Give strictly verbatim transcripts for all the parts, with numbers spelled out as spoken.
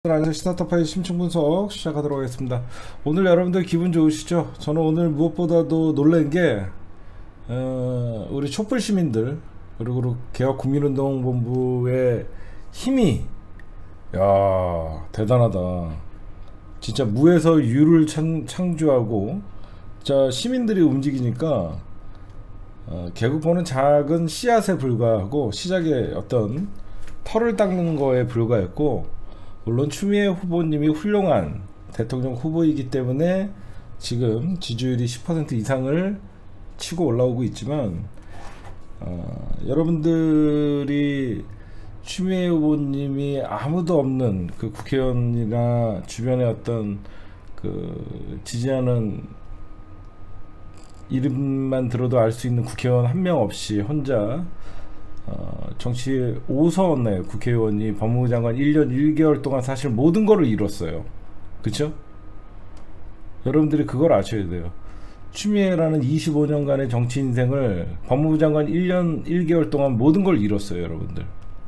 안녕하세요. 스타트파이 심층 분석 시작하도록 하겠습니다. 오늘 여러분들 기분 좋으시죠? 저는 오늘 무엇보다도 놀란 게 어, 우리 촛불 시민들 그리고 개혁국민운동본부의 힘이 야 대단하다. 진짜 무에서 유를 창, 창조하고 자 시민들이 움직이니까 어, 개국보는 작은 씨앗에 불과하고 시작의 어떤 털을 닦는 거에 불과했고, 물론 추미애 후보님이 훌륭한 대통령 후보이기 때문에 지금 지지율이 십 퍼센트 이상을 치고 올라오고 있지만 어, 여러분들이 추미애 후보님이 아무도 없는 그 국회의원이나 주변에 어떤 그 지지하는 이름만 들어도 알 수 있는 국회의원 한 명 없이 혼자 어, 정치 오선의 국회의원이 법무부 장관 일 년 일 개월 동안 사실 모든 거를 이뤘어요. 그쵸? 여러분들이 그걸 아셔야 돼요. 추미애라는 이십오 년간의 정치 인생을 법무부 장관 일 년 일 개월 동안 모든 걸 이뤘어요. 여러분들,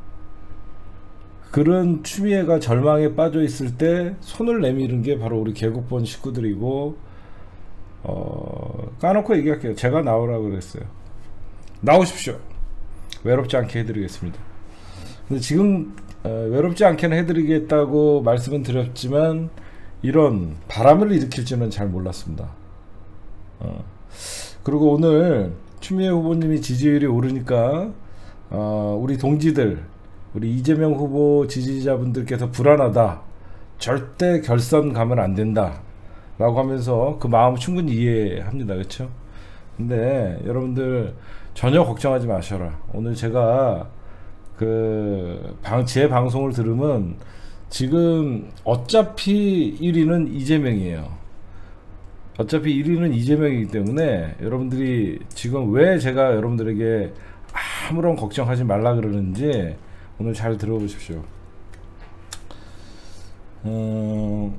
그런 추미애가 절망에 빠져 있을 때 손을 내미는 게 바로 우리 개국본 식구들이고, 어, 까놓고 얘기할게요. 제가 나오라고 그랬어요. 나오십시오. 외롭지 않게 해드리겠습니다. 근데 지금 어, 외롭지 않게는 해드리겠다고 말씀은 드렸지만 이런 바람을 일으킬지는 잘 몰랐습니다. 어. 그리고 오늘 추미애 후보님이 지지율이 오르니까 어, 우리 동지들, 우리 이재명 후보 지지자분들께서 불안하다, 절대 결선 가면 안 된다 라고 하면서 그 마음 충분히 이해합니다. 그렇죠? 근데 여러분들 전혀 걱정하지 마셔라. 오늘 제가 그 방, 제 방송을 들으면 지금 어차피 일 위는 이재명이에요. 어차피 일 위는 이재명이기 때문에 여러분들이 지금 왜 제가 여러분들에게 아무런 걱정하지 말라 그러는지 오늘 잘 들어보십시오. 음,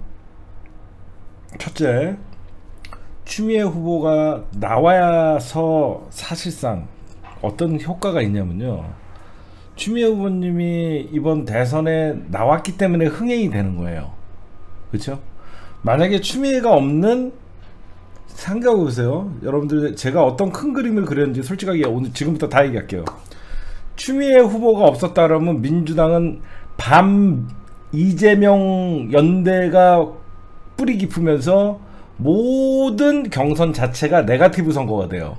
첫째, 추미애 후보가 나와서 사실상 어떤 효과가 있냐면요, 추미애 후보님이 이번 대선에 나왔기 때문에 흥행이 되는 거예요. 그렇죠? 만약에 추미애가 없는, 생각해보세요. 여러분들, 제가 어떤 큰 그림을 그렸는지 솔직하게 오늘 지금부터 다 얘기할게요. 추미애 후보가 없었다 그러면 민주당은 밤 이재명 연대가 뿌리 깊으면서 모든 경선 자체가 네거티브 선거가 돼요.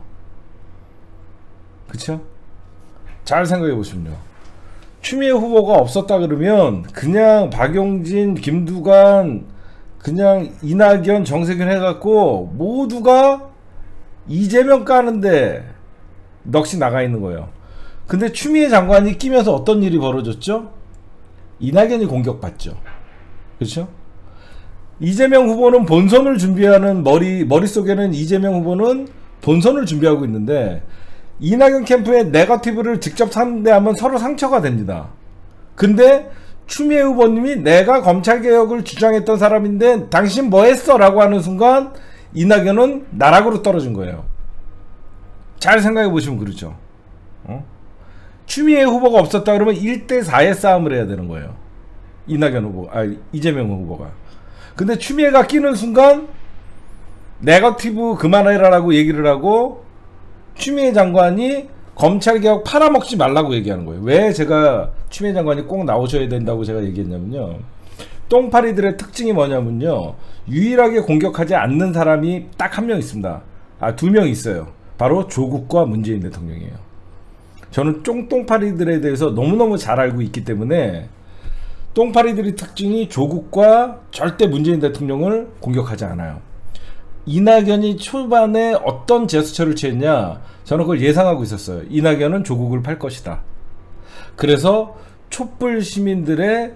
그쵸? 잘 생각해 보시면요, 추미애 후보가 없었다 그러면 그냥 박용진, 김두관, 그냥 이낙연, 정세균 해갖고 모두가 이재명 까는데 넋이 나가 있는 거예요. 근데 추미애 장관이 끼면서 어떤 일이 벌어졌죠? 이낙연이 공격받죠. 그렇죠? 이재명 후보는 본선을 준비하는 머리, 머릿속에는 이재명 후보는 본선을 준비하고 있는데 이낙연 캠프의 네거티브를 직접 상대하면 서로 상처가 됩니다. 근데 추미애 후보님이 내가 검찰개혁을 주장했던 사람인데 당신 뭐 했어? 라고 하는 순간 이낙연은 나락으로 떨어진 거예요. 잘 생각해 보시면 그렇죠. 어? 추미애 후보가 없었다 그러면 일 대 사의 싸움을 해야 되는 거예요. 이낙연 후보, 아 이재명 후보가. 근데 추미애가 끼는 순간 네거티브 그만해라 라고 얘기를 하고 추미애 장관이 검찰개혁 팔아먹지 말라고 얘기하는 거예요. 왜 제가 추미애 장관이 꼭 나오셔야 된다고 제가 얘기했냐면요, 똥파리들의 특징이 뭐냐면요, 유일하게 공격하지 않는 사람이 딱 한 명 있습니다. 아, 두 명 있어요. 바로 조국과 문재인 대통령이에요. 저는 쫑똥파리들에 대해서 너무너무 잘 알고 있기 때문에 똥파리들의 특징이 조국과 절대 문재인 대통령을 공격하지 않아요. 이낙연이 초반에 어떤 제스처를 취했냐, 저는 그걸 예상하고 있었어요. 이낙연은 조국을 팔 것이다. 그래서 촛불 시민들의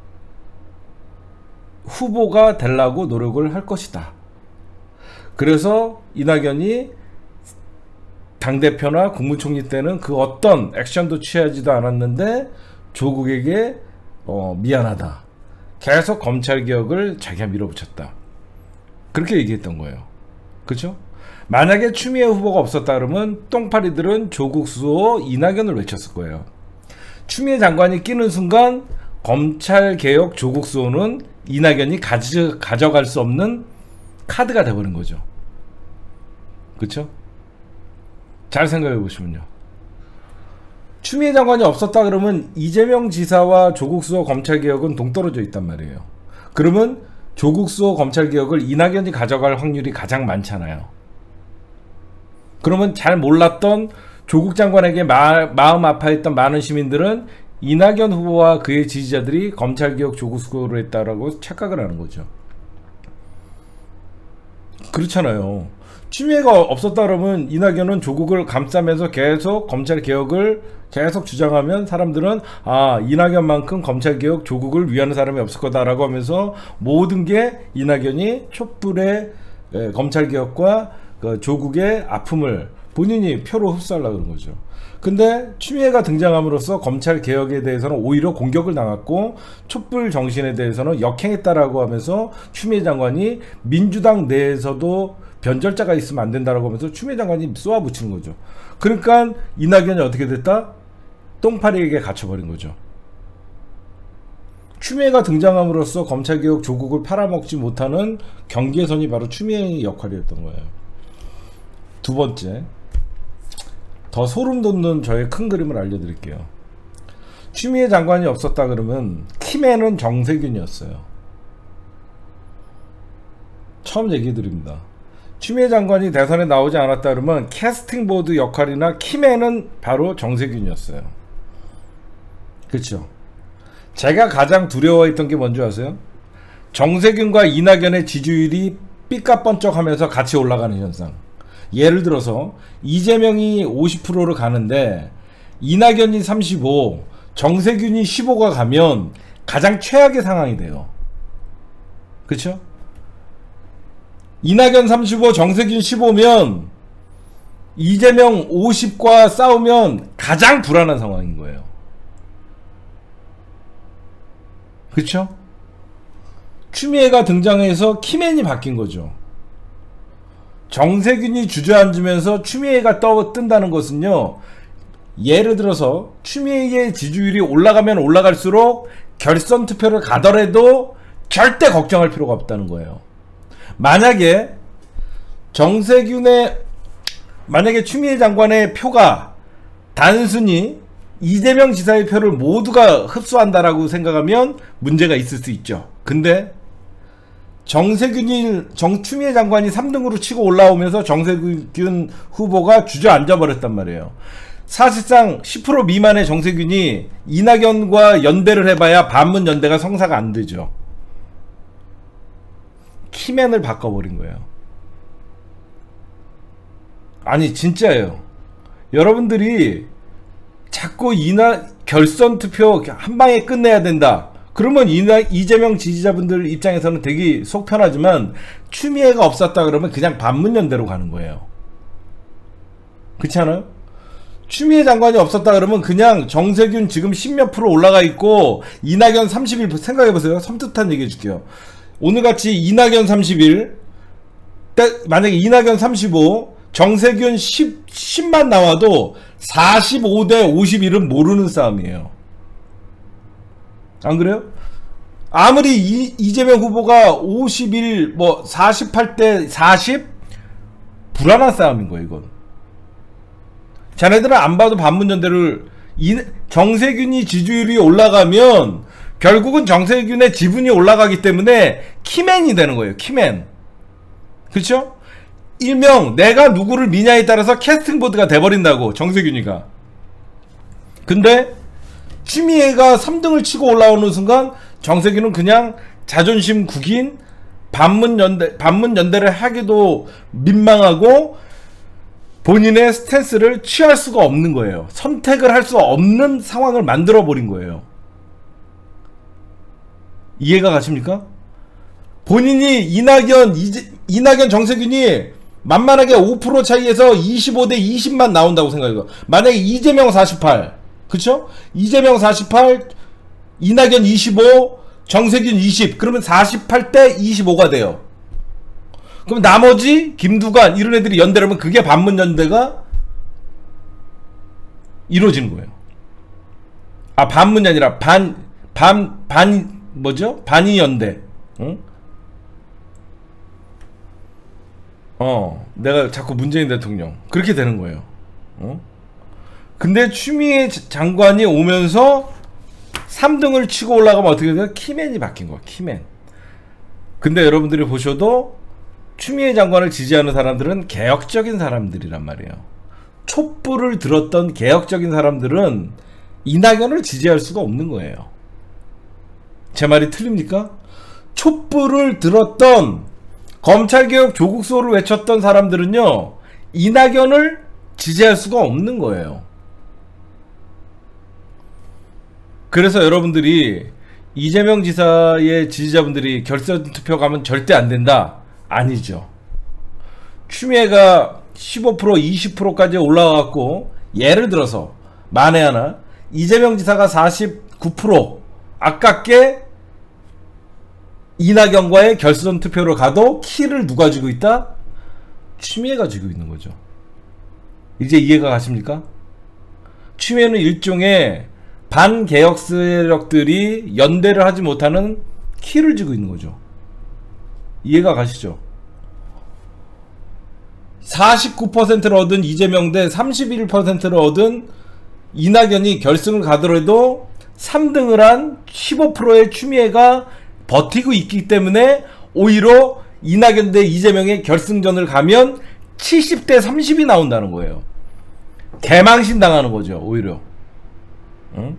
후보가 되려고 노력을 할 것이다. 그래서 이낙연이 당대표나 국무총리 때는 그 어떤 액션도 취하지도 않았는데 조국에게 어, 미안하다, 계속 검찰개혁을 자기가 밀어붙였다, 그렇게 얘기했던 거예요. 그렇죠? 만약에 추미애 후보가 없었다 그러면 똥파리들은 조국 수호 이낙연을 외쳤을 거예요. 추미애 장관이 끼는 순간 검찰개혁 조국 수호는 이낙연이 가져, 가져갈 수 없는 카드가 돼버린 거죠. 그쵸? 잘 생각해 보시면요. 추미애 장관이 없었다 그러면 이재명 지사와 조국 수호 검찰개혁은 동떨어져 있단 말이에요. 그러면 조국 수호 검찰개혁을 이낙연이 가져갈 확률이 가장 많잖아요. 그러면 잘 몰랐던 조국 장관에게 마, 마음 아파했던 많은 시민들은 이낙연 후보와 그의 지지자들이 검찰개혁 조국 수호를 했다라고 착각을 하는 거죠. 그렇잖아요. 추미애가 없었다 그러면 이낙연은 조국을 감싸면서 계속 검찰개혁을 계속 주장하면 사람들은 아, 이낙연만큼 검찰개혁 조국을 위하는 사람이 없을 거다라고 하면서 모든 게 이낙연이 촛불의 에, 검찰개혁과 그 조국의 아픔을 본인이 표로 흡수하려고 그런 거죠. 근데 추미애가 등장함으로써 검찰개혁에 대해서는 오히려 공격을 당했고 촛불 정신에 대해서는 역행했다라고 하면서 추미애 장관이 민주당 내에서도 변절자가 있으면 안 된다라고 하면서 추미애 장관이 쏘아붙이는 거죠. 그러니까 이낙연이 어떻게 됐다? 똥파리에게 갇혀버린 거죠. 추미애가 등장함으로써 검찰개혁 조국을 팔아먹지 못하는 경계선이 바로 추미애의 역할이었던 거예요. 두 번째, 더 소름 돋는 저의 큰 그림을 알려드릴게요. 추미애 장관이 없었다 그러면 킴에는 정세균이었어요. 처음 얘기해드립니다. 추미애 장관이 대선에 나오지 않았다 그러면 캐스팅보드 역할이나 킴에는 바로 정세균이었어요. 그렇죠? 제가 가장 두려워했던 게 뭔지 아세요? 정세균과 이낙연의 지지율이 삐까번쩍하면서 같이 올라가는 현상. 예를 들어서 이재명이 오십 퍼센트를 가는데 이낙연이 삼십오, 정세균이 십오가 가면 가장 최악의 상황이 돼요. 그렇죠? 이낙연 삼십오, 정세균 십오면 이재명 오십과 싸우면 가장 불안한 상황인 거예요. 그쵸? 추미애가 등장해서 키맨이 바뀐 거죠. 정세균이 주저앉으면서 추미애가 떠 뜬다는 것은요, 예를 들어서 추미애의 지지율이 올라가면 올라갈수록 결선 투표를 가더라도 절대 걱정할 필요가 없다는 거예요. 만약에 정세균의 만약에 추미애 장관의 표가 단순히 이재명 지사의 표를 모두가 흡수한다라고 생각하면 문제가 있을 수 있죠. 근데 정세균이 정 추미애 장관이 삼 등으로 치고 올라오면서 정세균 후보가 주저앉아 버렸단 말이에요. 사실상 십 퍼센트 미만의 정세균이 이낙연과 연대를 해봐야 반문 연대가 성사가 안 되죠. 키맨을 바꿔버린 거예요. 아니 진짜예요. 여러분들이 자꾸 이나 결선 투표 한 방에 끝내야 된다. 그러면 이나, 이재명 지지자분들 입장에서는 되게 속 편하지만 추미애가 없었다 그러면 그냥 반문연대로 가는 거예요. 그렇지 않아요? 추미애 장관이 없었다 그러면 그냥 정세균 지금 십몇 프로 올라가 있고 이낙연 삼십일 퍼센트 생각해보세요. 섬뜩한 얘기 해줄게요. 오늘같이 이낙연 삼십일, 만약에 이낙연 삼십오, 정세균 십, 십만 나와도 사십오 대 오십일은 모르는 싸움이에요. 안 그래요? 아무리 이, 이재명 후보가 오십일, 뭐 사십팔 대 사십? 불안한 싸움인 거예요, 이건. 자네들은 안 봐도 반문연대를, 이, 정세균이 지지율이 올라가면 결국은 정세균의 지분이 올라가기 때문에 키맨이 되는 거예요. 키맨. 그렇죠? 일명 내가 누구를 미냐에 따라서 캐스팅보드가 돼버린다고, 정세균이가. 근데 추미애가 삼 등을 치고 올라오는 순간 정세균은 그냥 자존심 구긴 반문연대, 반문연대를 하기도 민망하고 본인의 스탠스를 취할 수가 없는 거예요. 선택을 할 수 없는 상황을 만들어버린 거예요. 이해가 가십니까? 본인이 이낙연, 이제, 이낙연 정세균이 만만하게 오 퍼센트 차이에서 이십오 대 이십만 나온다고 생각해요. 만약에 이재명 사십팔, 그쵸? 이재명 사십팔, 이낙연 이십오, 정세균 이십, 그러면 사십팔 대 이십오가 돼요. 그럼 나머지 김두관 이런 애들이 연대를 하면 그게 반문연대가 이루어지는 거예요. 아, 반문이 아니라 반 반, 반, 뭐죠? 반이연대. 응? 어, 내가 자꾸 문재인 대통령. 그렇게 되는 거예요. 어? 근데 추미애 장관이 오면서 삼 등을 치고 올라가면 어떻게 돼요? 키맨이 바뀐 거야, 키맨. 근데 여러분들이 보셔도 추미애 장관을 지지하는 사람들은 개혁적인 사람들이란 말이에요. 촛불을 들었던 개혁적인 사람들은 이낙연을 지지할 수가 없는 거예요. 제 말이 틀립니까? 촛불을 들었던 검찰개혁 조국소를 외쳤던 사람들은요, 이낙연을 지지할 수가 없는 거예요. 그래서 여러분들이 이재명 지사의 지지자분들이 결선 투표 가면 절대 안 된다. 아니죠. 추미애가 십오 퍼센트 이십 퍼센트까지 올라가갖고 예를 들어서 만에 하나 이재명 지사가 사십구 퍼센트 아깝게 이낙연과의 결선 투표로 가도 키를 누가 쥐고 있다? 추미애가 쥐고 있는 거죠. 이제 이해가 가십니까? 추미애는 일종의 반개혁 세력들이 연대를 하지 못하는 키를 쥐고 있는 거죠. 이해가 가시죠? 사십구 퍼센트를 얻은 이재명 대 삼십일 퍼센트를 얻은 이낙연이 결승을 가더라도 삼 등을 한 십오 퍼센트의 추미애가 버티고 있기 때문에 오히려 이낙연 대 이재명의 결승전을 가면 칠십 대 삼십이 나온다는 거예요. 개망신 당하는 거죠, 오히려. 응?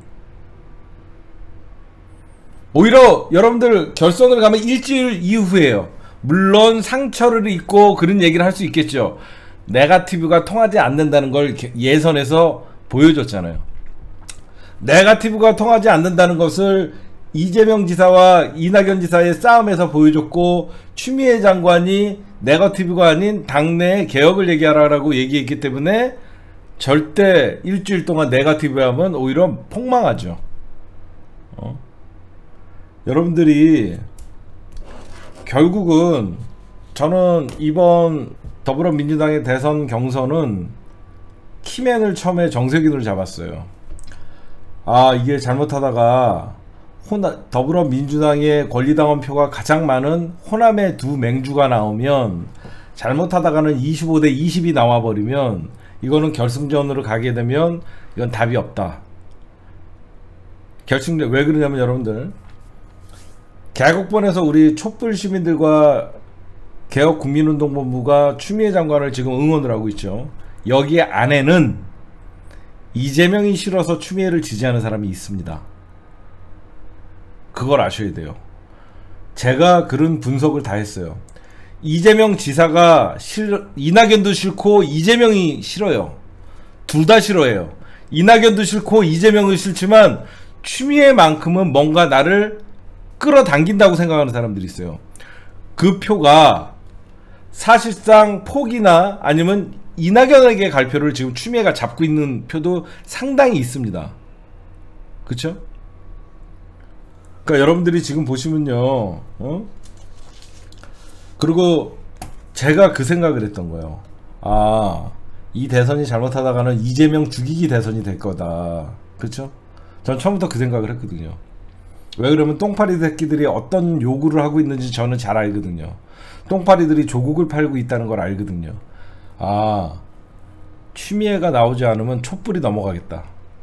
오히려 여러분들 결선을 가면 일주일 이후에요. 물론 상처를 입고 그런 얘기를 할 수 있겠죠. 네거티브가 통하지 않는다는 걸 예선에서 보여줬잖아요. 네거티브가 통하지 않는다는 것을 이재명 지사와 이낙연 지사의 싸움에서 보여줬고, 추미애 장관이 네거티브가 아닌 당내 개혁을 얘기하라고 얘기했기 때문에 절대 일주일 동안 네거티브 하면 오히려 폭망하죠. 어? 여러분들이 결국은 저는 이번 더불어민주당의 대선 경선은 키맨을 처음에 정세균으로 잡았어요. 아, 이게 잘못하다가 호나, 더불어민주당의 권리당원 표가 가장 많은 호남의 두 맹주가 나오면, 잘못하다가는 이십오 대 이십이 나와버리면 이거는 결승전으로 가게 되면 이건 답이 없다. 결승전 왜 그러냐면, 여러분들 개혁본에서 우리 촛불 시민들과 개혁국민운동본부가 추미애 장관을 지금 응원을 하고 있죠. 여기 안에는 이재명이 싫어서 추미애를 지지하는 사람이 있습니다. 그걸 아셔야 돼요. 제가 그런 분석을 다 했어요. 이재명 지사가 싫, 이낙연도 싫고 이재명이 싫어요. 둘 다 싫어해요. 이낙연도 싫고 이재명은 싫지만 추미애만큼은 뭔가 나를 끌어당긴다고 생각하는 사람들이 있어요. 그 표가 사실상 폭이나 아니면 이낙연에게 갈 표를 지금 추미애가 잡고 있는 표도 상당히 있습니다. 그쵸? 그러니까 여러분들이 지금 보시면요, 어? 그리고 제가 그 생각을 했던 거예요. 아, 이 대선이 잘못하다가는 이재명 죽이기 대선이 될 거다. 그쵸? 전 처음부터 그 생각을 했거든요. 왜 그러면 똥파리 새끼들이 어떤 요구를 하고 있는지 저는 잘 알거든요. 똥파리들이 조국을 팔고 있다는 걸 알거든요. 아, 추미애가 나오지 않으면 촛불이 넘어가겠다.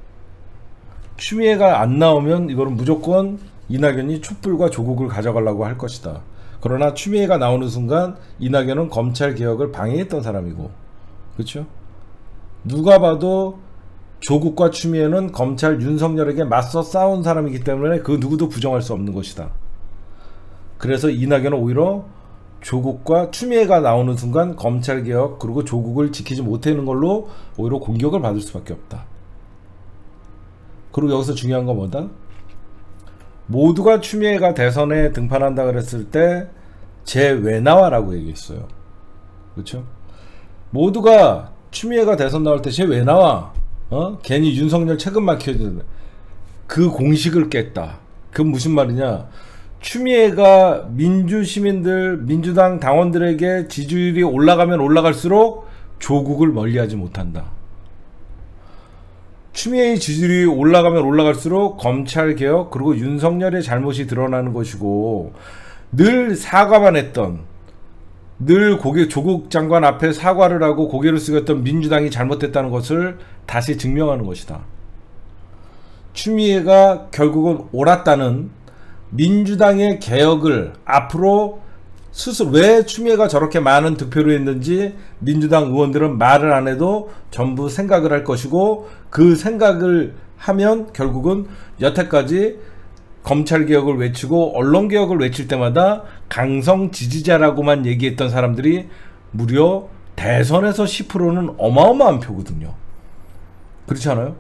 추미애가 안 나오면 이거는 무조건 이낙연이 촛불과 조국을 가져가려고 할 것이다. 그러나 추미애가 나오는 순간 이낙연은 검찰개혁을 방해했던 사람이고, 그렇죠? 누가 봐도 조국과 추미애는 검찰 윤석열에게 맞서 싸운 사람이기 때문에 그 누구도 부정할 수 없는 것이다. 그래서 이낙연은 오히려 조국과 추미애가 나오는 순간 검찰개혁 그리고 조국을 지키지 못하는 걸로 오히려 공격을 받을 수밖에 없다. 그리고 여기서 중요한 건 뭐다? 모두가 추미애가 대선에 등판한다 그랬을 때 쟤 왜 나와라고 얘기했어요. 그렇죠? 모두가 추미애가 대선 나올 때 쟤 왜 나와? 어? 괜히 윤석열 책임만 키워주는 그 공식을 깼다. 그건 무슨 말이냐? 추미애가 민주 시민들, 민주당 당원들에게 지지율이 올라가면 올라갈수록 조국을 멀리하지 못한다. 추미애의 지지율이 올라가면 올라갈수록 검찰개혁 그리고 윤석열의 잘못이 드러나는 것이고, 늘 사과만 했던, 늘 고개, 조국 장관 앞에 사과를 하고 고개를 숙였던 민주당이 잘못됐다는 것을 다시 증명하는 것이다. 추미애가 결국은 옳았다는, 민주당의 개혁을 앞으로 스스로, 왜 추미애가 저렇게 많은 득표를 했는지 민주당 의원들은 말을 안 해도 전부 생각을 할 것이고, 그 생각을 하면 결국은 여태까지 검찰개혁을 외치고 언론개혁을 외칠 때마다 강성 지지자라고만 얘기했던 사람들이 무려 대선에서 십 퍼센트는 어마어마한 표거든요. 그렇지 않아요?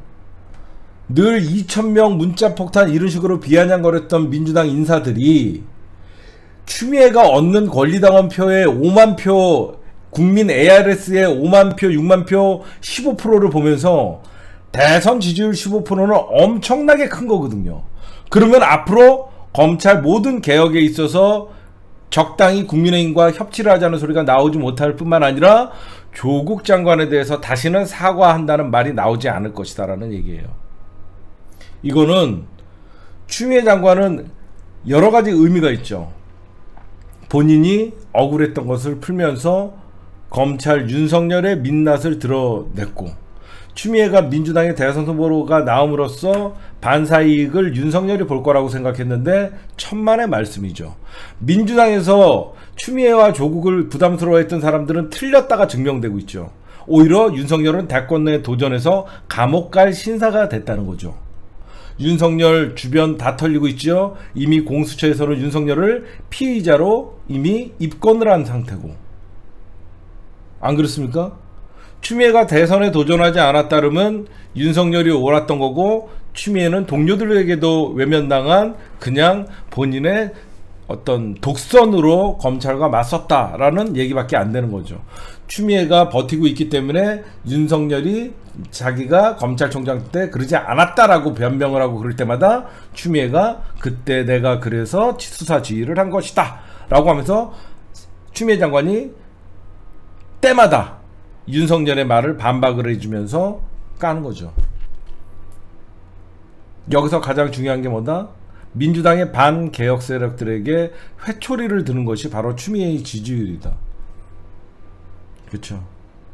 늘 이천 명 문자폭탄 이런 식으로 비아냥거렸던 민주당 인사들이 추미애가 얻는 권리당원 표의 오만 표, 국민 에이알에스의 오만 표, 육만 표, 십오 퍼센트를 보면서 대선 지지율 십오 퍼센트는 엄청나게 큰 거거든요. 그러면 앞으로 검찰 모든 개혁에 있어서 적당히 국민의힘과 협치를 하자는 소리가 나오지 못할 뿐만 아니라 조국 장관에 대해서 다시는 사과한다는 말이 나오지 않을 것이다 라는 얘기예요. 이거는 추미애 장관은 여러 가지 의미가 있죠. 본인이 억울했던 것을 풀면서 검찰 윤석열의 민낯을 드러냈고, 추미애가 민주당의 대선 후보가 나옴으로써 반사이익을 윤석열이 볼 거라고 생각했는데 천만의 말씀이죠. 민주당에서 추미애와 조국을 부담스러워했던 사람들은 틀렸다가 증명되고 있죠. 오히려 윤석열은 대권에 도전해서 감옥 갈 신사가 됐다는 거죠. 윤석열 주변 다 털리고 있죠. 이미 공수처에서는 윤석열을 피의자로 이미 입건을 한 상태고, 안 그렇습니까? 추미애가 대선에 도전하지 않았다면 윤석열이 옳았던 거고, 추미애는 동료들에게도 외면당한 그냥 본인의 어떤 독선으로 검찰과 맞섰다라는 얘기밖에 안 되는 거죠. 추미애가 버티고 있기 때문에 윤석열이 자기가 검찰총장 때 그러지 않았다라고 변명을 하고 그럴 때마다 추미애가 그때 내가 그래서 수사 지휘를 한 것이다 라고 하면서 추미애 장관이 때마다 윤석열의 말을 반박을 해주면서 까는 거죠. 여기서 가장 중요한 게 뭐다? 민주당의 반개혁 세력들에게 회초리를 드는 것이 바로 추미애의 지지율이다. 그렇죠.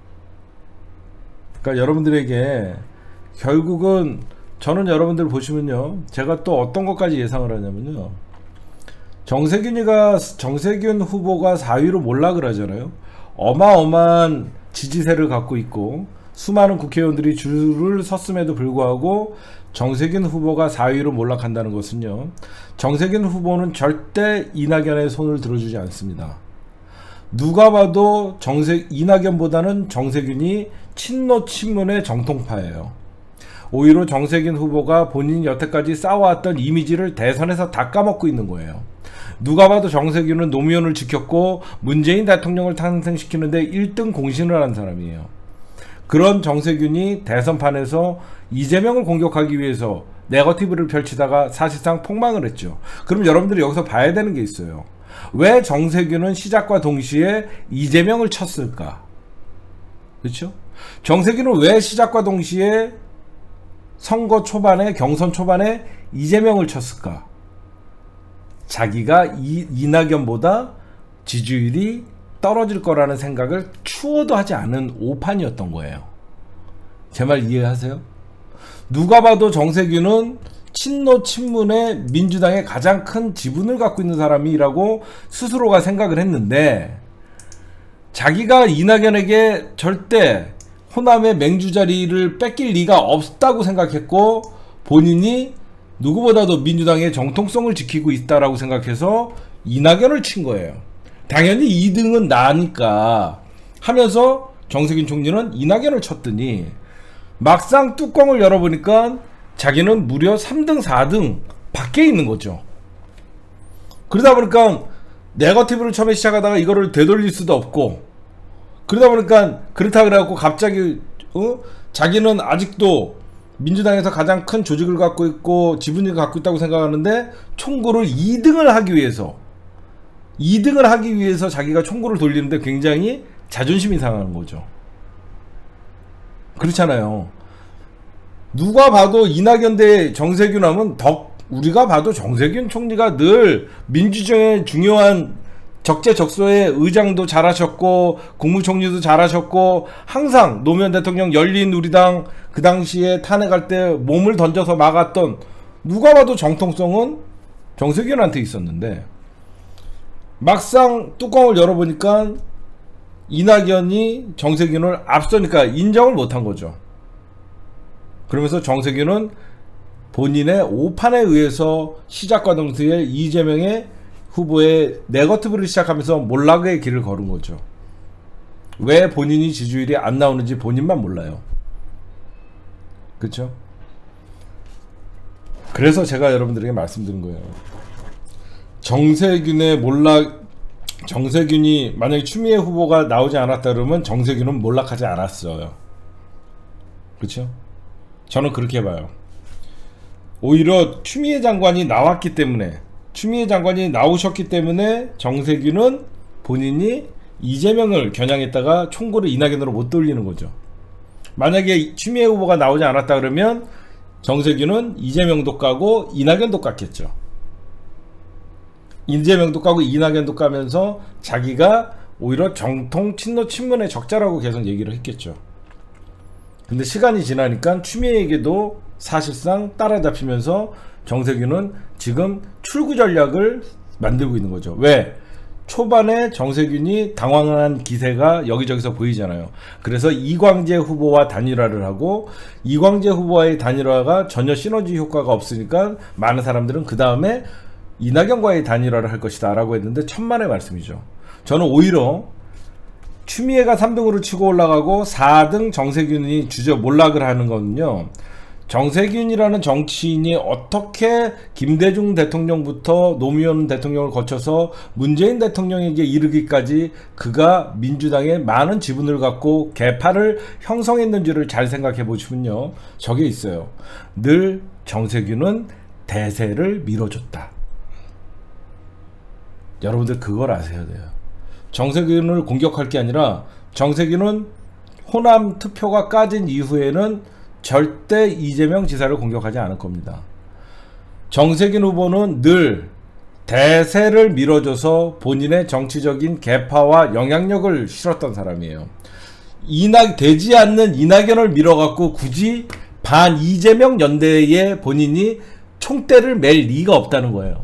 그러니까 여러분들에게 결국은, 저는 여러분들 보시면요, 제가 또 어떤 것까지 예상을 하냐면요, 정세균이가 정세균 후보가 사 위로 몰락을 하잖아요. 어마어마한 지지세를 갖고 있고 수많은 국회의원들이 줄을 섰음에도 불구하고 정세균 후보가 사 위로 몰락한다는 것은요, 정세균 후보는 절대 이낙연의 손을 들어주지 않습니다. 누가 봐도 정세, 이낙연보다는 정세균이 친노 친문의 정통파예요. 오히려 정세균 후보가 본인이 여태까지 쌓아왔던 이미지를 대선에서 다 까먹고 있는 거예요. 누가 봐도 정세균은 노무현을 지켰고 문재인 대통령을 탄생시키는데 일 등 공신을 한 사람이에요. 그런 정세균이 대선판에서 이재명을 공격하기 위해서 네거티브를 펼치다가 사실상 폭망을 했죠. 그럼 여러분들이 여기서 봐야 되는 게 있어요. 왜 정세균은 시작과 동시에 이재명을 쳤을까? 그렇죠? 정세균은 왜 시작과 동시에 선거 초반에, 경선 초반에 이재명을 쳤을까? 자기가 이, 이낙연보다 지지율이 떨어질 거라는 생각을 추워도 하지 않은 오판이었던 거예요. 제 말 이해하세요? 누가 봐도 정세균은 친노 친문의 민주당의 가장 큰 지분을 갖고 있는 사람이라고 스스로가 생각을 했는데, 자기가 이낙연에게 절대 호남의 맹주 자리를 뺏길 리가 없다고 생각했고, 본인이 누구보다도 민주당의 정통성을 지키고 있다라고 생각해서 이낙연을 친 거예요. 당연히 이 등은 나니까 하면서 정세균 총리는 이낙연을 쳤더니 막상 뚜껑을 열어보니까 자기는 무려 삼 등, 사 등 밖에 있는 거죠. 그러다 보니까 네거티브를 처음에 시작하다가 이거를 되돌릴 수도 없고, 그러다 보니까 그렇다 그래갖고 갑자기 어? 자기는 아직도 민주당에서 가장 큰 조직을 갖고 있고 지분을 갖고 있다고 생각하는데 총구를 이 등을 하기 위해서 이 등을 하기 위해서 자기가 총구를 돌리는데 굉장히 자존심이 상하는 거죠. 그렇잖아요. 누가 봐도 이낙연 대 정세균 하면 더 우리가 봐도 정세균 총리가 늘 민주주의의 중요한 적재적소에 의장도 잘하셨고 국무총리도 잘하셨고 항상 노무현 대통령 열린우리당 그 당시에 탄핵할 때 몸을 던져서 막았던 누가 봐도 정통성은 정세균한테 있었는데 막상 뚜껑을 열어보니까 이낙연이 정세균을 앞서니까 인정을 못한 거죠. 그러면서 정세균은 본인의 오판에 의해서 시작과 동시에 이재명의 후보의 네거티브를 시작하면서 몰락의 길을 걸은 거죠. 왜 본인이 지지율이 안 나오는지 본인만 몰라요. 그렇죠? 그래서 제가 여러분들에게 말씀드린 거예요. 정세균의 몰락, 정세균이 만약에 추미애 후보가 나오지 않았다 그러면 정세균은 몰락하지 않았어요. 그렇죠? 저는 그렇게 봐요. 오히려 추미애 장관이 나왔기 때문에 추미애 장관이 나오셨기 때문에 정세균은 본인이 이재명을 겨냥했다가 총구를 이낙연으로 못 돌리는 거죠. 만약에 추미애 후보가 나오지 않았다 그러면 정세균은 이재명도 까고 이낙연도 깠겠죠. 이재명도 까고 이낙연도 까면서 자기가 오히려 정통 친노 친문의 적자라고 계속 얘기를 했겠죠. 근데 시간이 지나니까 추미애에게도 사실상 따라잡히면서 정세균은 지금 출구 전략을 만들고 있는 거죠. 왜? 초반에 정세균이 당황한 기세가 여기저기서 보이잖아요. 그래서 이광재 후보와 단일화를 하고 이광재 후보와의 단일화가 전혀 시너지 효과가 없으니까 많은 사람들은 그 다음에 이낙연과의 단일화를 할 것이다 라고 했는데 천만의 말씀이죠. 저는 오히려 추미애가 삼 등으로 치고 올라가고 사 등 정세균이 주저 몰락을 하는 거는요, 정세균이라는 정치인이 어떻게 김대중 대통령부터 노무현 대통령을 거쳐서 문재인 대통령에게 이르기까지 그가 민주당에 많은 지분을 갖고 계파를 형성했는지를 잘 생각해 보시면요, 저게 있어요. 늘 정세균은 대세를 밀어줬다. 여러분들 그걸 아셔야 돼요. 정세균을 공격할 게 아니라 정세균은 호남 투표가 까진 이후에는 절대 이재명 지사를 공격하지 않을 겁니다. 정세균 후보는 늘 대세를 밀어줘서 본인의 정치적인 계파와 영향력을 실었던 사람이에요. 이낙, 되지 않는 이낙연을 밀어갖고 굳이 반 이재명 연대에 본인이 총대를 맬 리가 없다는 거예요.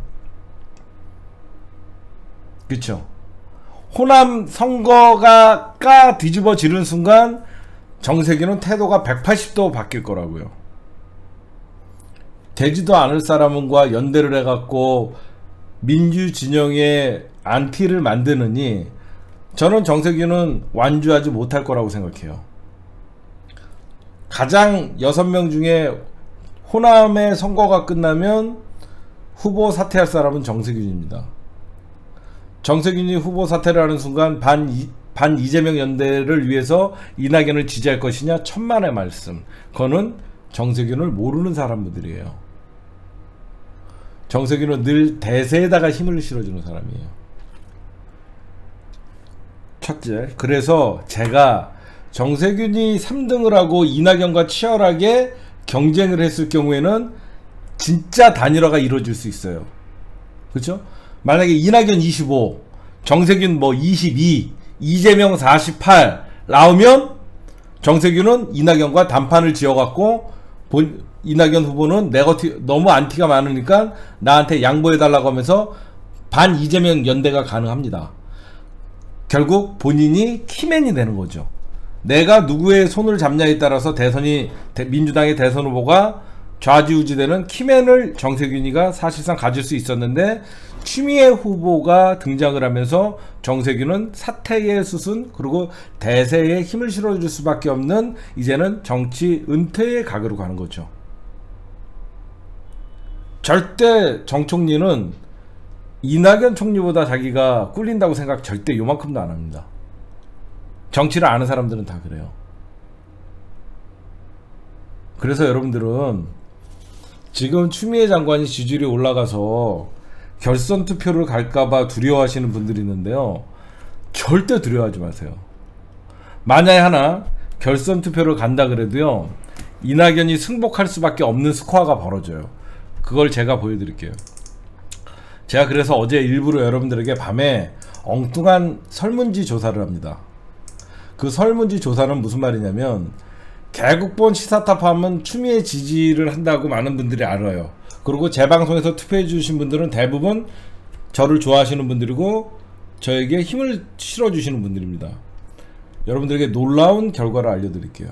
그쵸? 호남 선거가 까 뒤집어지는 순간 정세균은 태도가 백팔십 도 바뀔 거라고요. 되지도 않을 사람과 연대를 해갖고 민주진영의 안티를 만드느니 저는 정세균은 완주하지 못할 거라고 생각해요. 가장 여섯 명 중에 호남의 선거가 끝나면 후보 사퇴할 사람은 정세균입니다. 정세균이 후보 사퇴를 하는 순간 반, 이, 반 이재명 연대를 위해서 이낙연을 지지할 것이냐, 천만의 말씀. 그거는 정세균을 모르는 사람들이에요. 정세균은 늘 대세에다가 힘을 실어주는 사람이에요. 첫째, 그래서 제가 정세균이 삼 등을 하고 이낙연과 치열하게 경쟁을 했을 경우에는 진짜 단일화가 이루어질 수 있어요. 그렇죠? 만약에 이낙연 이십오, 정세균 뭐 이십이, 이재명 사십팔 나오면 정세균은 이낙연과 단판을 지어갖고 본, 이낙연 후보는 네거티, 너무 안티가 많으니까 나한테 양보해달라고 하면서 반 이재명 연대가 가능합니다. 결국 본인이 키맨이 되는 거죠. 내가 누구의 손을 잡냐에 따라서 대선이, 민주당의 대선 후보가 좌지우지되는 키맨을 정세균이가 사실상 가질 수 있었는데 추미애 후보가 등장을 하면서 정세균은 사태의 수순 그리고 대세에 힘을 실어줄 수밖에 없는 이제는 정치 은퇴의 각으로 가는 거죠. 절대 정 총리는 이낙연 총리보다 자기가 꿀린다고 생각 절대 요만큼도 안 합니다. 정치를 아는 사람들은 다 그래요. 그래서 여러분들은 지금 추미애 장관이 지지율이 올라가서 결선 투표를 갈까봐 두려워하시는 분들이 있는데요, 절대 두려워하지 마세요. 만약에 하나 결선 투표를 간다 그래도요, 이낙연이 승복할 수밖에 없는 스코어가 벌어져요. 그걸 제가 보여드릴게요. 제가 그래서 어제 일부러 여러분들에게 밤에 엉뚱한 설문지 조사를 합니다. 그 설문지 조사는 무슨 말이냐면, 개국본 시사타파 하면 추미애 지지를 한다고 많은 분들이 알아요. 그리고 제 방송에서 투표해 주신 분들은 대부분 저를 좋아하시는 분들이고 저에게 힘을 실어주시는 분들입니다. 여러분들에게 놀라운 결과를 알려드릴게요.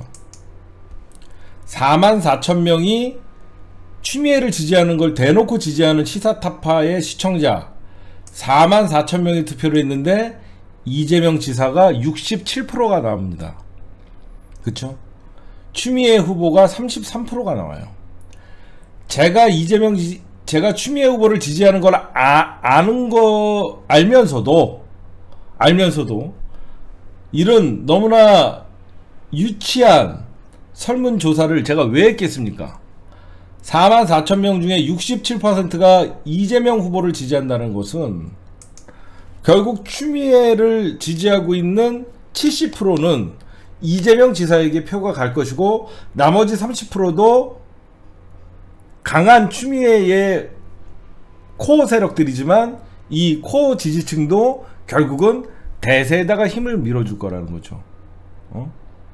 사만 사천 명이 추미애를 지지하는 걸 대놓고 지지하는 시사타파의 시청자 사만 사천 명이 투표를 했는데 이재명 지사가 육십칠 퍼센트가 나옵니다. 그쵸? 추미애 후보가 삼십삼 퍼센트가 나와요. 제가 이재명 지, 제가 추미애 후보를 지지하는 걸 아, 아는 거 알면서도 알면서도 이런 너무나 유치한 설문조사를 제가 왜 했겠습니까? 사만 사천 명 중에 육십칠 퍼센트가 이재명 후보를 지지한다는 것은 결국 추미애를 지지하고 있는 칠십 퍼센트는 이재명 지사에게 표가 갈 것이고 나머지 삼십 퍼센트도 강한 추미애의 코어 세력들이지만 이 코어 지지층도 결국은 대세에다가 힘을 밀어줄 거라는 거죠. 어?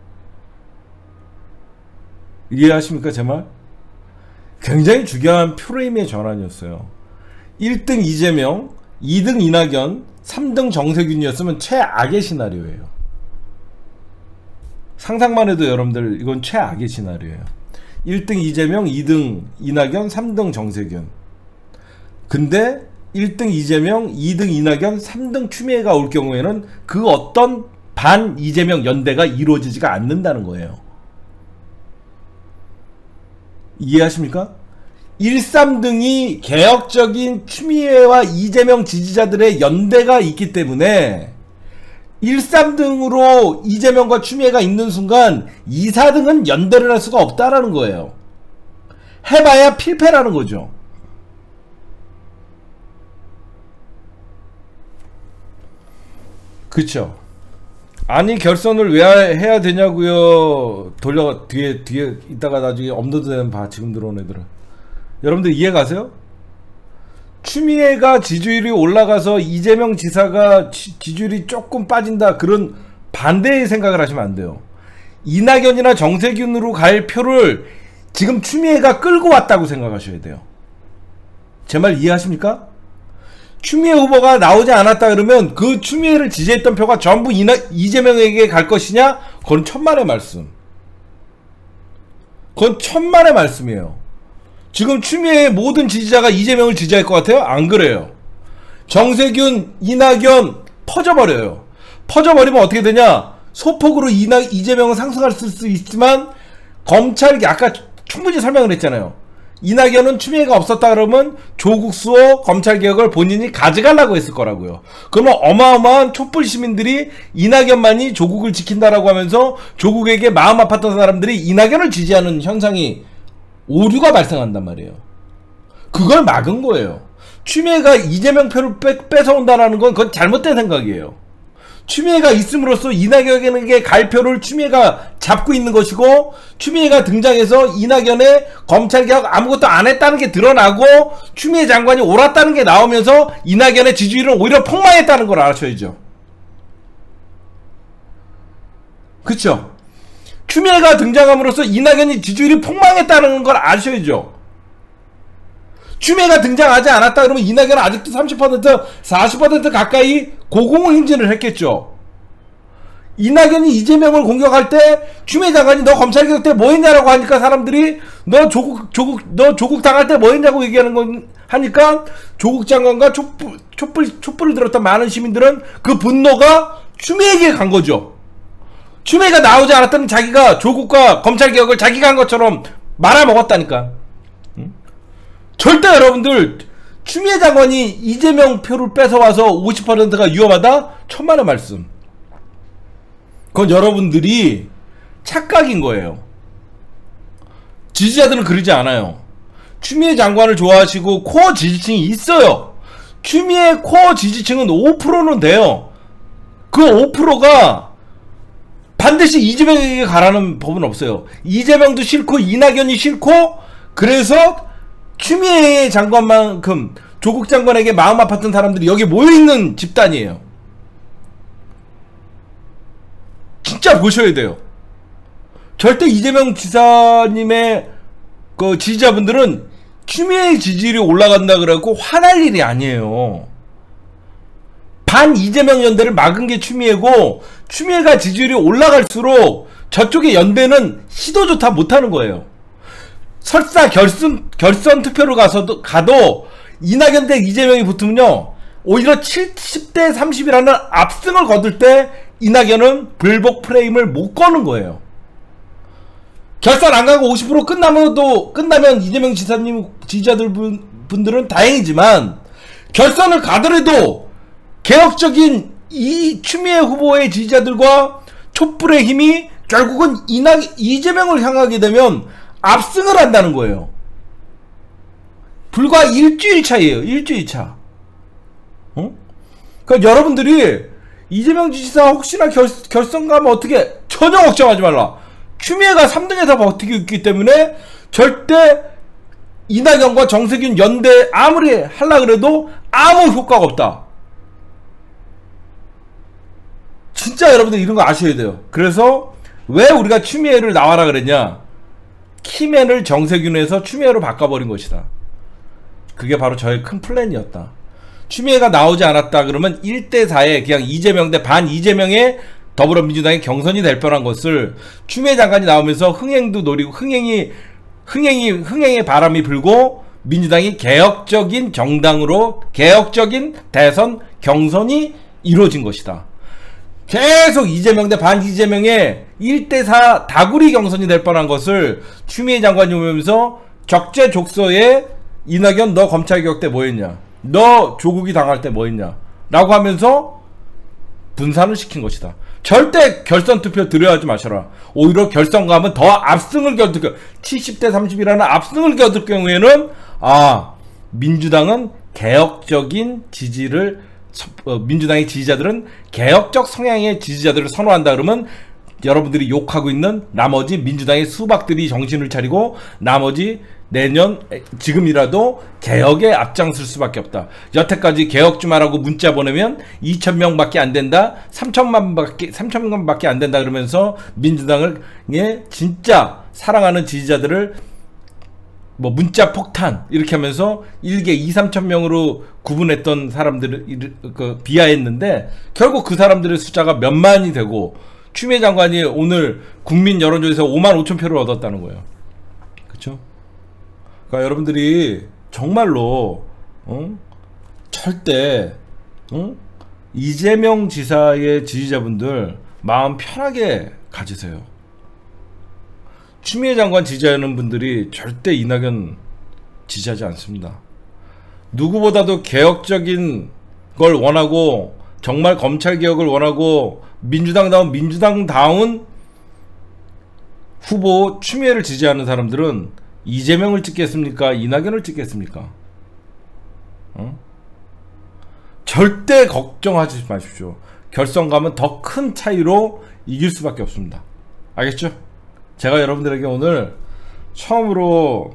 이해하십니까 제 말? 굉장히 중요한 프레임의 전환이었어요. 일 등 이재명, 이 등 이낙연, 삼 등 정세균이었으면 최악의 시나리오예요. 상상만 해도 여러분들 이건 최악의 시나리오예요. 일 등 이재명, 이 등 이낙연, 삼 등 정세균. 근데 일 등 이재명, 이 등 이낙연, 삼 등 추미애가 올 경우에는 그 어떤 반 이재명 연대가 이루어지지가 않는다는 거예요. 이해하십니까? 일, 삼 등이 개혁적인 추미애와 이재명 지지자들의 연대가 있기 때문에 일, 삼 등으로 이재명과 추미애가 있는 순간 이, 사 등은 연대를 할 수가 없다라는 거예요. 해봐야 필패라는 거죠. 그쵸? 아니 결선을 왜 해야 되냐고요. 돌려 뒤에 뒤에 이따가 나중에 업로드되는 봐. 지금 들어온 애들은 여러분들 이해 가세요? 추미애가 지지율이 올라가서 이재명 지사가 지, 지지율이 조금 빠진다, 그런 반대의 생각을 하시면 안 돼요. 이낙연이나 정세균으로 갈 표를 지금 추미애가 끌고 왔다고 생각하셔야 돼요. 제 말 이해하십니까? 추미애 후보가 나오지 않았다 그러면 그 추미애를 지지했던 표가 전부 이나, 이재명에게 갈 것이냐? 그건 천만의 말씀. 그건 천만의 말씀이에요. 지금 추미애의 모든 지지자가 이재명을 지지할 것 같아요? 안 그래요. 정세균, 이낙연 퍼져버려요. 퍼져버리면 어떻게 되냐? 소폭으로 이나, 이재명은 상승할 수 있지만 검찰이 아까 충분히 설명을 했잖아요. 이낙연은 추미애가 없었다 그러면 조국 수호 검찰개혁을 본인이 가져가려고 했을 거라고요. 그러면 어마어마한 촛불 시민들이 이낙연만이 조국을 지킨다라고 하면서 조국에게 마음 아팠던 사람들이 이낙연을 지지하는 현상이, 오류가 발생한단 말이에요. 그걸 막은 거예요. 추미애가 이재명 표를 뺏, 뺏어온다는 건 그건 잘못된 생각이에요. 추미애가 있음으로써 이낙연에게 갈 표를 추미애가 잡고 있는 것이고, 추미애가 등장해서 이낙연의 검찰개혁 아무것도 안 했다는 게 드러나고 추미애 장관이 옳았다는 게 나오면서 이낙연의 지지율은 오히려 폭망했다는 걸 아셔야죠. 그쵸? 추미애가 등장함으로써 이낙연이 지지율이 폭망했다는 걸 아셔야죠. 추미애가 등장하지 않았다 그러면 이낙연은 아직도 삼십 퍼센트, 사십 퍼센트 가까이 고공행진을 했겠죠. 이낙연이 이재명을 공격할 때 추미애 장관이 너 검찰개혁 때 뭐 했냐라고 하니까 사람들이 너 조국 조국 너 조국 당할 때 뭐 했냐고 얘기하는 건 하니까 조국 장관과 촛불 촛불 촛불을 들었던 많은 시민들은 그 분노가 추미애에게 간 거죠. 추미애가 나오지 않았다면 자기가 조국과 검찰개혁을 자기가 한 것처럼 말아먹었다니까. 응? 절대 여러분들 추미애 장관이 이재명 표를 뺏어와서 오십 퍼센트가 위험하다? 천만의 말씀. 그건 여러분들이 착각인 거예요. 지지자들은 그러지 않아요. 추미애 장관을 좋아하시고 코어 지지층이 있어요. 추미애 코어 지지층은 오 퍼센트는 돼요. 그 오 퍼센트가 반드시 이재명에게 가라는 법은 없어요. 이재명도 싫고 이낙연이 싫고 그래서 추미애 장관만큼 조국 장관에게 마음 아팠던 사람들이 여기 모여있는 집단이에요. 진짜 보셔야 돼요. 절대 이재명 지사님의 그 지지자분들은 추미애 지지율이 올라간다 그래갖고 화날 일이 아니에요. 반 이재명 연대를 막은 게 추미애고 추미애가 지지율이 올라갈수록 저쪽의 연대는 시도조차 못하는 거예요. 설사 결선, 결선 투표로 가서도, 가도 이낙연 대 이재명이 붙으면요 오히려 칠십 대 삼십이라는 압승을 거둘 때 이낙연은 불복 프레임을 못 거는 거예요. 결선 안 가고 오십 퍼센트 끝나면도 끝나면 이재명 지사님 지지자들 분, 분들은 다행이지만 결선을 가더라도 개혁적인 이 추미애 후보의 지지자들과 촛불의 힘이 결국은 이낙 이재명을 향하게 되면 압승을 한다는 거예요. 불과 일주일 차이에요. 일주일 차. 어? 그러니까 여러분들이 이재명 지사 혹시나 결, 결선 가면 어떻게 전혀 걱정하지 말라. 추미애가 삼 등에서 버티고 있기 때문에 절대 이낙연과 정세균 연대 아무리 하려 그래도 아무 효과가 없다. 진짜 여러분들 이런 거 아셔야 돼요. 그래서 왜 우리가 추미애를 나와라 그랬냐? 키맨을 정세균에서 추미애로 바꿔버린 것이다. 그게 바로 저의 큰 플랜이었다. 추미애가 나오지 않았다 그러면 일 대 사에 그냥 이재명 대 반 이재명의 더불어민주당이 경선이 될 뻔한 것을 추미애 장관이 나오면서 흥행도 노리고 흥행이 흥행이 흥행의 바람이 불고 민주당이 개혁적인 정당으로 개혁적인 대선 경선이 이루어진 것이다. 계속 이재명 대 반 이재명의 일 대 사 다구리 경선이 될 뻔한 것을 추미애 장관이 오면서 적재적소에 이낙연 너 검찰개혁 때 뭐했냐, 너 조국이 당할 때 뭐했냐 라고 하면서 분산을 시킨 것이다. 절대 결선 투표 들여하지 마셔라. 오히려 결선 가면 더 압승을 거둘 경우 칠십 대 삼십이라는 압승을 거둘 경우에는 아 민주당은 개혁적인 지지를 민주당의 지지자들은 개혁적 성향의 지지자들을 선호한다 그러면 여러분들이 욕하고 있는 나머지 민주당의 수박들이 정신을 차리고 나머지 내년 지금이라도 개혁에 앞장설 수밖에 없다. 여태까지 개혁 좀 하라고 문자 보내면 이천 명밖에 안 된다, 삼천만 밖에 삼천만 밖에 안 된다 그러면서 민주당을 예, 진짜 사랑하는 지지자들을 뭐 문자 폭탄 이렇게 하면서 일개 이삼천 명으로 구분했던 사람들을 그 비하했는데 결국 그 사람들의 숫자가 몇만이 되고 추미애 장관이 오늘 국민 여론조사에서 오만 오천 표를 얻었다는 거예요. 그렇죠? 그러니까 여러분들이 정말로 어? 절대 어? 이재명 지사의 지지자분들 마음 편하게 가지세요. 추미애 장관 지지하는 분들이 절대 이낙연 지지하지 않습니다. 누구보다도 개혁적인 걸 원하고 정말 검찰개혁을 원하고 민주당다운 민주당다운 후보 추미애를 지지하는 사람들은 이재명을 찍겠습니까? 이낙연을 찍겠습니까? 어? 절대 걱정하지 마십시오. 결선 가면 더 큰 차이로 이길 수밖에 없습니다. 알겠죠? 제가 여러분들에게 오늘 처음으로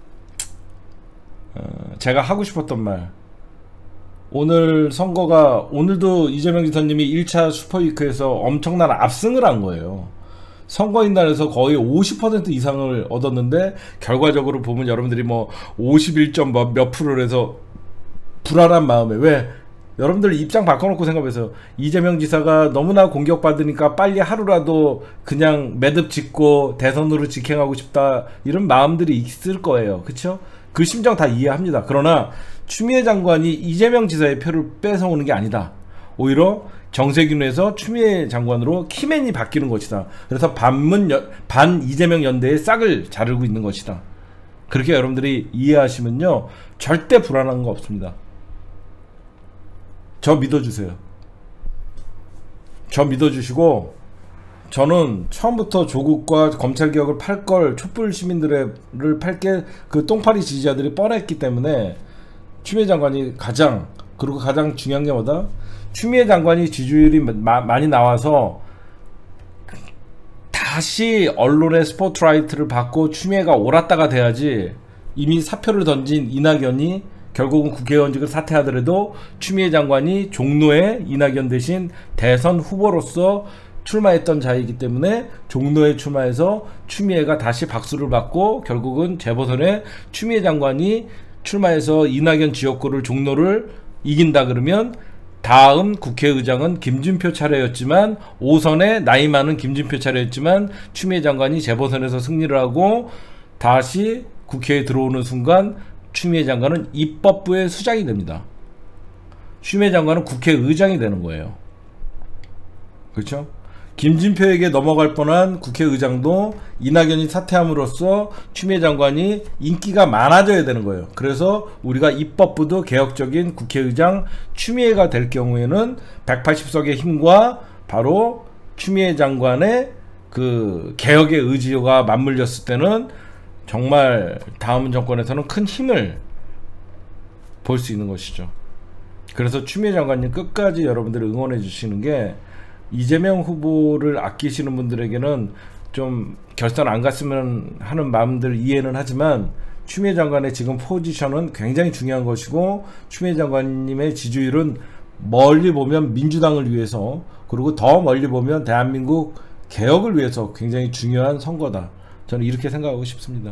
어, 제가 하고 싶었던 말, 오늘 선거가 오늘도 이재명 지사님이 일 차 슈퍼위크에서 엄청난 압승을 한 거예요. 선거인단에서 거의 오십 퍼센트 이상을 얻었는데 결과적으로 보면 여러분들이 뭐 오십일 점 몇 프로를 해서 불안한 마음에, 왜 여러분들 입장 바꿔놓고 생각해서 이재명 지사가 너무나 공격받으니까 빨리 하루라도 그냥 매듭 짓고 대선으로 직행하고 싶다 이런 마음들이 있을 거예요. 그쵸? 그 심정 다 이해합니다. 그러나 추미애 장관이 이재명 지사의 표를 뺏어오는 게 아니다. 오히려 정세균에서 추미애 장관으로 키맨이 바뀌는 것이다. 그래서 반문 여, 반 이재명 연대에 싹을 자르고 있는 것이다. 그렇게 여러분들이 이해하시면요 절대 불안한 거 없습니다. 저 믿어주세요. 저 믿어주시고, 저는 처음부터 조국과 검찰개혁을 팔걸 촛불 시민들을 팔게 그 똥파리 지지자들이 뻔했기 때문에 추미애 장관이 가장, 그리고 가장 중요한 게 뭐다? 추미애 장관이 지지율이 마, 많이 나와서 다시 언론의 스포트라이트를 받고 추미애가 옳았다가 돼야지, 이미 사표를 던진 이낙연이 결국은 국회의원직을 사퇴하더라도 추미애 장관이 종로에 이낙연 대신 대선 후보로서 출마했던 자이기 때문에 종로에 출마해서 추미애가 다시 박수를 받고 결국은 재보선에 추미애 장관이 출마해서 이낙연 지역구를 종로를 이긴다 그러면 다음 국회의장은 김진표 차례였지만, 오선에 나이 많은 김진표 차례였지만 추미애 장관이 재보선에서 승리를 하고 다시 국회에 들어오는 순간 추미애 장관은 입법부의 수장이 됩니다. 추미애 장관은 국회의장이 되는 거예요. 그렇죠? 김진표에게 넘어갈 뻔한 국회의장도 이낙연이 사퇴함으로써 추미애 장관이 인기가 많아져야 되는 거예요. 그래서 우리가 입법부도 개혁적인 국회의장 추미애가 될 경우에는 백팔십 석의 힘과 바로 추미애 장관의 그 개혁의 의지가 맞물렸을 때는 정말 다음 정권에서는 큰 힘을 볼 수 있는 것이죠. 그래서 추미애 장관님 끝까지 여러분들이 응원해 주시는 게, 이재명 후보를 아끼시는 분들에게는 좀 결선 안 갔으면 하는 마음들 이해는 하지만, 추미애 장관의 지금 포지션은 굉장히 중요한 것이고, 추미애 장관님의 지지율은 멀리 보면 민주당을 위해서, 그리고 더 멀리 보면 대한민국 개혁을 위해서 굉장히 중요한 선거다. 저는 이렇게 생각하고 싶습니다.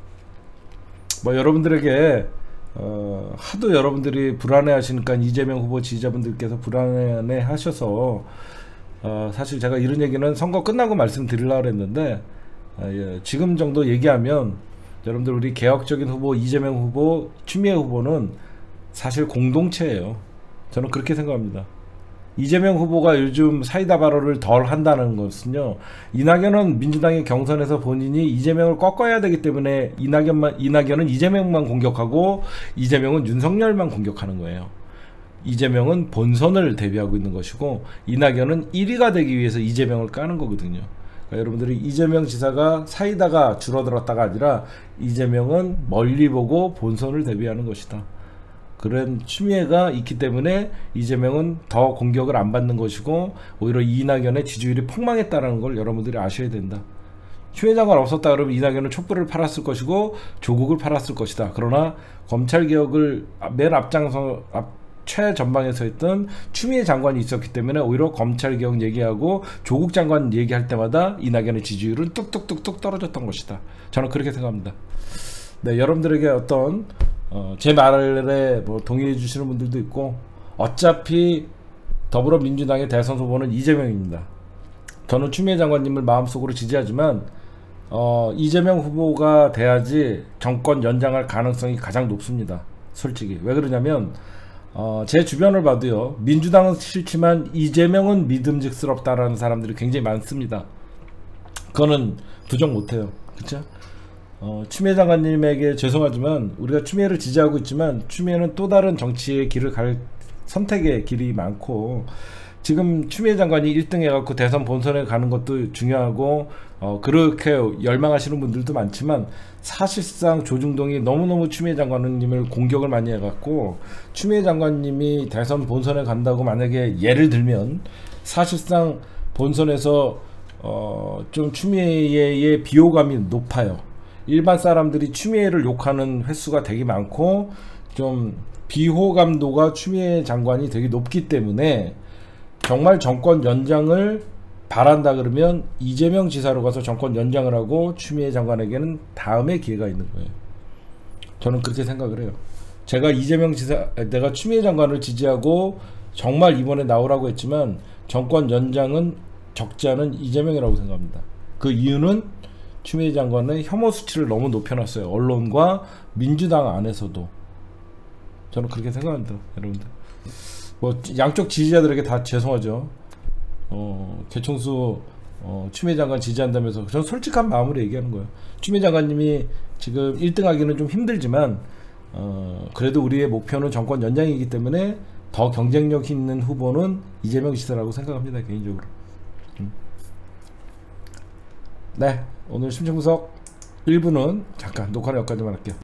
뭐 여러분들에게 어, 하도 여러분들이 불안해 하시니까 이재명 후보 지지자분들께서 불안해 하셔서 어, 사실 제가 이런 얘기는 선거 끝나고 말씀드리려고 했는데, 어, 예, 지금 정도 얘기하면 여러분들 우리 개혁적인 후보 이재명 후보, 추미애 후보는 사실 공동체예요. 저는 그렇게 생각합니다. 이재명 후보가 요즘 사이다 발언을 덜 한다는 것은요, 이낙연은 민주당의 경선에서 본인이 이재명을 꺾어야 되기 때문에 이낙연만, 이낙연은 이재명만 공격하고 이재명은 윤석열만 공격하는 거예요. 이재명은 본선을 대비하고 있는 것이고, 이낙연은 일 위가 되기 위해서 이재명을 까는 거거든요. 그러니까 여러분들이 이재명 지사가 사이다가 줄어들었다가 아니라 이재명은 멀리 보고 본선을 대비하는 것이다. 그런 추미애가 있기 때문에 이재명은 더 공격을 안 받는 것이고, 오히려 이낙연의 지지율이 폭망했다는 걸 여러분들이 아셔야 된다. 추미애 장관 없었다 그러면 이낙연은 촛불을 팔았을 것이고 조국을 팔았을 것이다. 그러나 검찰개혁을 맨 앞장서 앞 최전방에서 했던 추미애 장관이 있었기 때문에 오히려 검찰개혁 얘기하고 조국 장관 얘기할 때마다 이낙연의 지지율은 뚝뚝뚝뚝 떨어졌던 것이다. 저는 그렇게 생각합니다. 네, 여러분들에게 어떤 어, 제 말에 뭐 동의해 주시는 분들도 있고, 어차피 더불어민주당의 대선 후보는 이재명입니다. 저는 추미애 장관님을 마음속으로 지지하지만 어, 이재명 후보가 돼야지 정권 연장할 가능성이 가장 높습니다. 솔직히. 왜 그러냐면 어, 제 주변을 봐도요, 민주당은 싫지만 이재명은 믿음직스럽다라는 사람들이 굉장히 많습니다. 그거는 부정 못해요. 그쵸? 어, 추미애 장관님에게 죄송하지만 우리가 추미애를 지지하고 있지만 추미애는 또 다른 정치의 길을 갈 선택의 길이 많고, 지금 추미애 장관이 일 등 해갖고 대선 본선에 가는 것도 중요하고 어, 그렇게 열망하시는 분들도 많지만, 사실상 조중동이 너무너무 추미애 장관님을 공격을 많이 해갖고, 추미애 장관님이 대선 본선에 간다고 만약에 예를 들면 사실상 본선에서 어, 좀 추미애의 비호감이 높아요. 일반 사람들이 추미애를 욕하는 횟수가 되게 많고 좀 비호감도가 추미애 장관이 되게 높기 때문에, 정말 정권 연장을 바란다 그러면 이재명 지사로 가서 정권 연장을 하고 추미애 장관에게는 다음에 기회가 있는 거예요. 저는 그렇게 생각을 해요. 제가 이재명 지사, 내가 추미애 장관을 지지하고 정말 이번에 나오라고 했지만 정권 연장은 적지 않은 이재명이라고 생각합니다. 그 이유는 추미애 장관의 혐오 수치를 너무 높여놨어요. 언론과 민주당 안에서도. 저는 그렇게 생각합니다. 여러분들 뭐 양쪽 지지자들에게 다 죄송하죠. 어, 개총수 어, 추미애 장관 지지한다면서 저는 솔직한 마음으로 얘기하는 거예요. 추미애 장관님이 지금 일 등 하기는 좀 힘들지만 어, 그래도 우리의 목표는 정권 연장이기 때문에 더 경쟁력 있는 후보는 이재명 지사라고 생각합니다. 개인적으로. 음. 네, 오늘 심층분석 일 부는 잠깐 녹화는 여기까지만 할게요.